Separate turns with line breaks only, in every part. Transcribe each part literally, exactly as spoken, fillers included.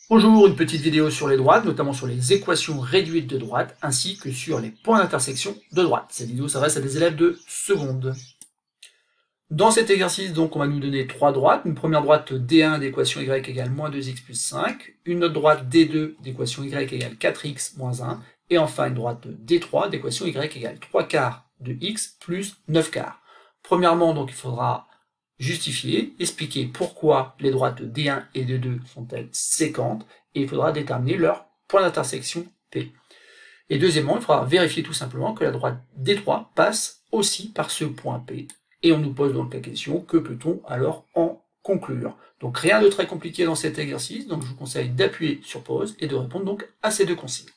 Bonjour, une petite vidéo sur les droites, notamment sur les équations réduites de droite, ainsi que sur les points d'intersection de droite. Cette vidéo s'adresse à des élèves de seconde. Dans cet exercice, donc, on va nous donner trois droites. Une première droite D un d'équation y égale moins deux x plus cinq, une autre droite D deux d'équation y égale quatre x moins un, et enfin une droite D trois d'équation y égale trois quarts de x plus neuf quarts. Premièrement, donc, il faudra justifier, expliquer pourquoi les droites D un et D deux sont-elles séquentes, et il faudra déterminer leur point d'intersection P. Et deuxièmement, il faudra vérifier tout simplement que la droite D trois passe aussi par ce point P, et on nous pose donc la question, que peut-on alors en conclure? Donc rien de très compliqué dans cet exercice, donc je vous conseille d'appuyer sur pause et de répondre donc à ces deux consignes.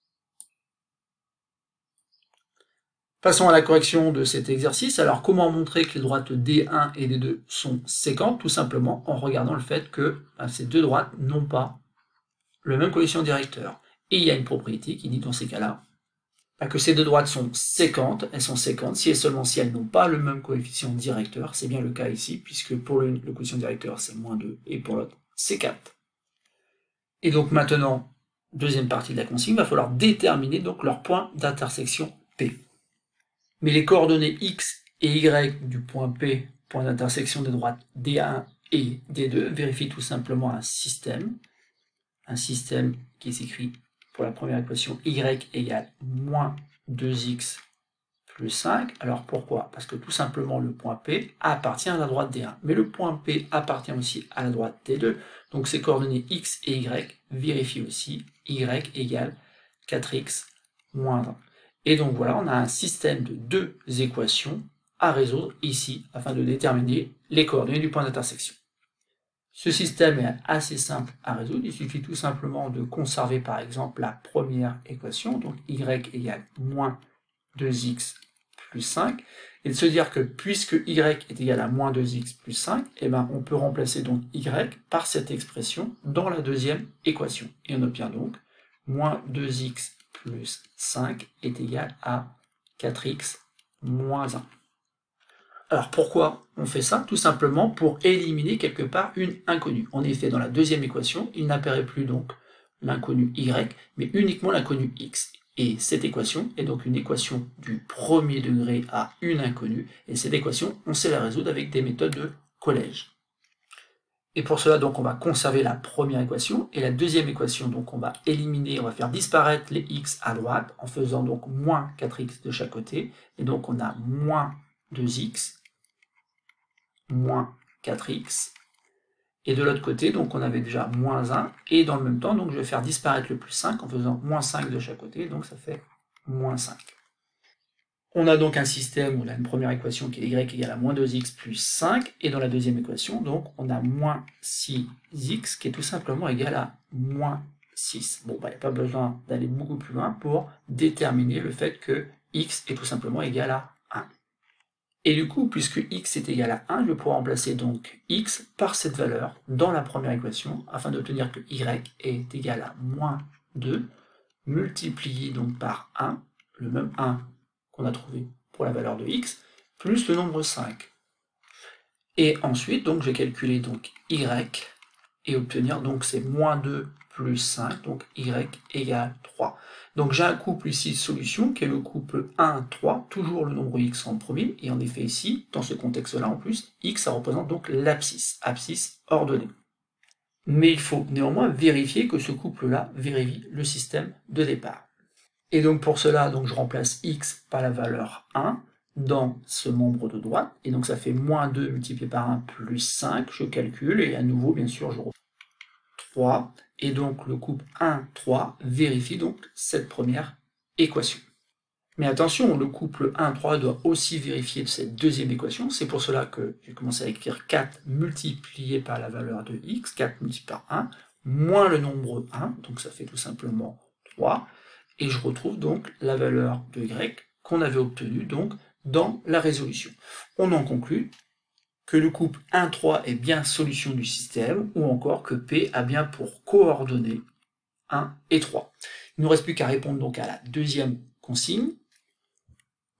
Passons à la correction de cet exercice. Alors, comment montrer que les droites D un et D deux sont séquentes? Tout simplement en regardant le fait que ben, ces deux droites n'ont pas le même coefficient directeur. Et il y a une propriété qui dit dans ces cas-là ben, que ces deux droites sont séquentes. Elles sont séquentes si et seulement si elles n'ont pas le même coefficient directeur. C'est bien le cas ici, puisque pour le, le coefficient directeur, c'est moins deux, et pour l'autre, c'est quatre. Et donc maintenant, deuxième partie de la consigne, il va falloir déterminer donc leur point d'intersection P. Mais les coordonnées x et y du point P, point d'intersection des droites D un et D deux, vérifient tout simplement un système, un système qui s'écrit pour la première équation y égale moins deux x plus cinq. Alors pourquoi? Parce que tout simplement le point P appartient à la droite D un, mais le point P appartient aussi à la droite D deux, donc ces coordonnées x et y vérifient aussi y égale quatre x moins un. Et donc voilà, on a un système de deux équations à résoudre ici, afin de déterminer les coordonnées du point d'intersection. Ce système est assez simple à résoudre, il suffit tout simplement de conserver par exemple la première équation, donc y égale moins deux x plus cinq, et de se dire que puisque y est égal à moins deux x plus cinq, eh ben on peut remplacer donc y par cette expression dans la deuxième équation. Et on obtient donc moins deux x plus cinq est égal à quatre x moins un. Alors pourquoi on fait ça? Tout simplement pour éliminer quelque part une inconnue. En effet, dans la deuxième équation, il n'apparaît plus donc l'inconnu y, mais uniquement l'inconnu x. Et cette équation est donc une équation du premier degré à une inconnue, et cette équation, on sait la résoudre avec des méthodes de collège. Et pour cela, donc, on va conserver la première équation, et la deuxième équation, donc, on va éliminer, on va faire disparaître les x à droite, en faisant donc moins quatre x de chaque côté, et donc on a moins deux x, moins quatre x, et de l'autre côté, donc, on avait déjà moins un, et dans le même temps, donc, je vais faire disparaître le plus cinq, en faisant moins cinq de chaque côté, donc ça fait moins cinq. On a donc un système où on a une première équation qui est y égale à moins deux x plus cinq, et dans la deuxième équation, donc, on a moins six x qui est tout simplement égal à moins six. Bon, bah, il n'y a pas besoin d'aller beaucoup plus loin pour déterminer le fait que x est tout simplement égal à un. Et du coup, puisque x est égal à un, je vais pouvoir remplacer donc x par cette valeur dans la première équation, afin d'obtenir que y est égal à moins deux, multiplié donc par un, le même un qu'on a trouvé pour la valeur de x, plus le nombre cinq. Et ensuite, donc, je vais calculer donc y, et obtenir, donc, c'est moins deux plus cinq, donc y égale trois. Donc j'ai un couple ici de solution, qui est le couple un, trois, toujours le nombre x en premier, et en effet ici, dans ce contexte-là en plus, x, ça représente donc l'abscisse, abscisse ordonnée. Mais il faut néanmoins vérifier que ce couple-là vérifie le système de départ. Et donc pour cela, donc je remplace x par la valeur un dans ce membre de droite, et donc ça fait moins deux multiplié par un plus cinq, je calcule, et à nouveau, bien sûr, je refais trois, et donc le couple un, trois vérifie donc cette première équation. Mais attention, le couple un, trois doit aussi vérifier cette deuxième équation, c'est pour cela que j'ai commencé à écrire quatre multiplié par la valeur de x, quatre multiplié par un, moins le nombre un, donc ça fait tout simplement trois, et je retrouve donc la valeur de y qu'on avait obtenue donc dans la résolution. On en conclut que le couple un, trois est bien solution du système, ou encore que P a bien pour coordonnées un et trois. Il ne nous reste plus qu'à répondre donc à la deuxième consigne,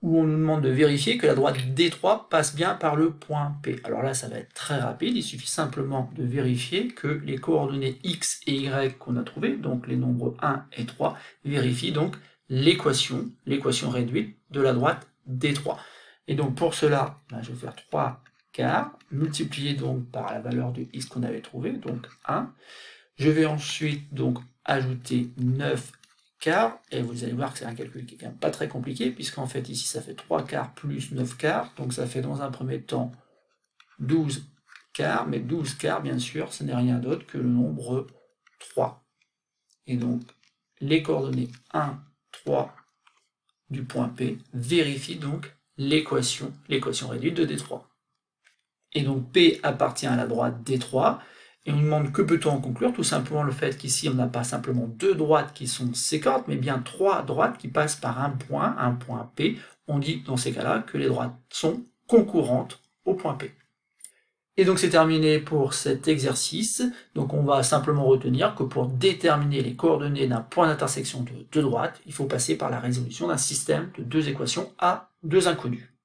où on nous demande de vérifier que la droite D trois passe bien par le point P. Alors là, ça va être très rapide, il suffit simplement de vérifier que les coordonnées X et Y qu'on a trouvées, donc les nombres un et trois, vérifient donc l'équation, l'équation réduite de la droite D trois. Et donc pour cela, ben, je vais faire trois quarts, multiplié donc par la valeur de X qu'on avait trouvé, donc un. Je vais ensuite donc ajouter neuf quarts, et vous allez voir que c'est un calcul qui est quand même pas très compliqué, puisqu'en fait ici ça fait trois quarts plus neuf quarts, donc ça fait dans un premier temps douze quarts, mais douze quarts bien sûr ce n'est rien d'autre que le nombre trois. Et donc les coordonnées un, trois du point P vérifient donc l'équation, l'équation réduite de D trois. Et donc P appartient à la droite D trois, et on nous demande que peut-on en conclure? Tout simplement le fait qu'ici on n'a pas simplement deux droites qui sont séquentes, mais bien trois droites qui passent par un point, un point P. On dit dans ces cas-là que les droites sont concurrentes au point P. Et donc c'est terminé pour cet exercice. Donc on va simplement retenir que pour déterminer les coordonnées d'un point d'intersection de deux droites, il faut passer par la résolution d'un système de deux équations à deux inconnus.